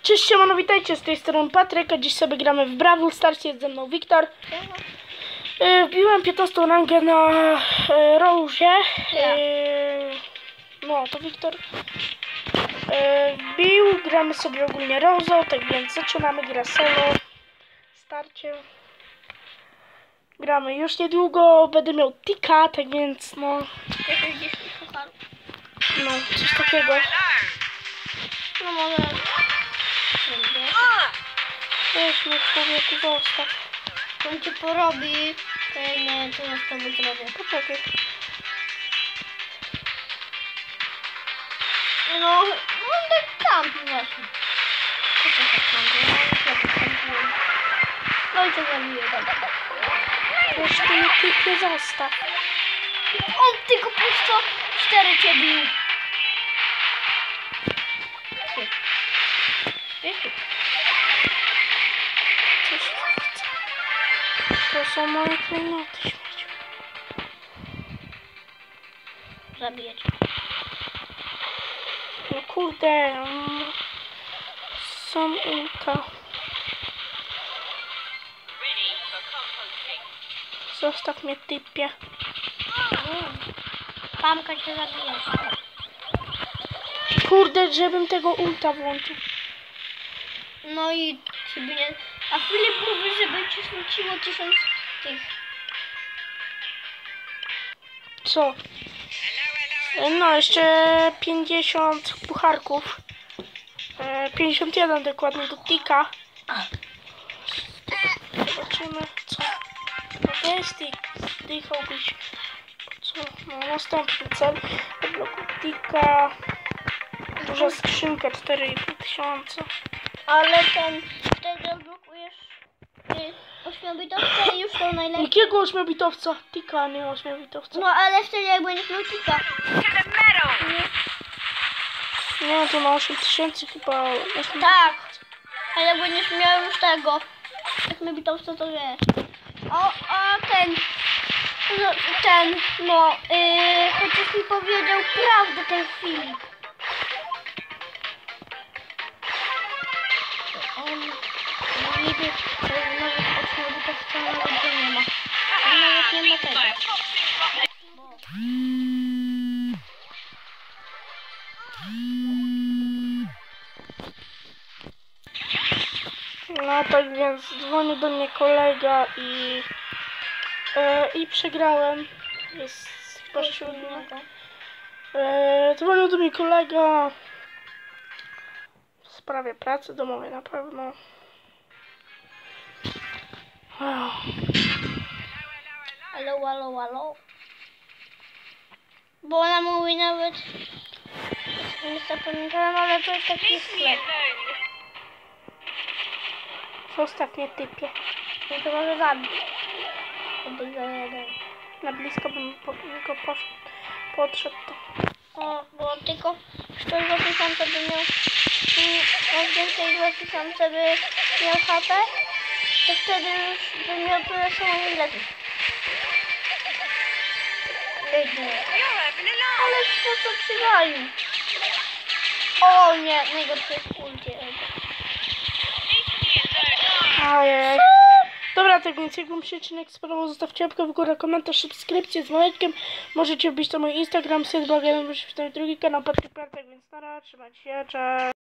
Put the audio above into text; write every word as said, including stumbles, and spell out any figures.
Cześć, siemano, witajcie, z tej strony Patryk, a dziś sobie gramy w Brawl Stars, jest ze mną Wiktor. Yy, wbiłem piętnastą rangę na yy, Rosie. Yy, no, to Wiktor yy, wbił, gramy sobie ogólnie Rosą, tak więc zaczynamy grę solo. Starcie. Gramy już niedługo, będę miał tika, tak więc no... No, coś takiego. No może... Weź mnie, człowieku, zostaw. On cię porobi, to ja nie, to ja z tobą zrobię. Poczekaj. No, no on tak kampi właśnie. Co to tak kampi? No, ja tak kampiłem. No i co zabiję, dobra. Weź ty mnie, typie, zostaw. On tylko po sto cztery cię bił. To są moje klejnoty, śmieciu. Zabiję cię. No kurde, um, są ulta. Zostaw mnie, typie. Pamka cię zabija. Kurde, żebym tego ulta włączył. No i ciebie nie... A Filip mówi, żeby ci zwróciło tysiąc tych. Co? No, jeszcze pięćdziesiąt pucharków. E, pięćdziesiąt jeden dokładnie do tika. Zobaczymy, co. No weź ty, dychałbyś. Co? No, następny cel. Odblokuj tika. Duża skrzynka, cztery i pół tysiąca. Ale ten, wtedy odblokujesz y, ośmiobitowca i już to najlepiej. Jakiego ośmiobitowca? Tika, nie ośmiobitowca. No ale wtedy jak będziesz miał tika. Nie, Nie, to na osiem tysięcy chyba. osiem... tak. A jak będziesz miał już tego ośmiobitowca, to wiesz. O, a ten, no ten, no, yy, chociaż mi powiedział prawdę ten Filip. On niby nawet ośmiobitowca nawet go nie ma. On nawet nie ma tego. No tak więc dzwonił do mnie kolega i e, i przegrałem. Jest chyba siódmy. E, dzwonił do mnie kolega w sprawie pracy domowej na pewno. Oh. Halo, halo, halo. Bo ona mówi nawet, nie zapamiętałem, ale to jest taki sklep. Zostaw mnie, typie. No to może zabić. To by za jeden. Na blisko bym po niego poszedł, podszedł to. O, bo tylko cztery tysiące by miał, jak więcej dwa tysiące by miał H P, to wtedy już by miał tyle samo lepiej. Ale co to przywalił? O nie, najgorsze jest ulcie. Ajaj. Dobra, tak więc jak wam się odcinek spodobał, zostawcie łapkę w górę, komentarz, subskrypcję z dzwoneczkiem. Możecie wbić na mój Instagram, Sydbag, jeden, drugi kanał Patryk, tak więc nara, trzymajcie się, cześć.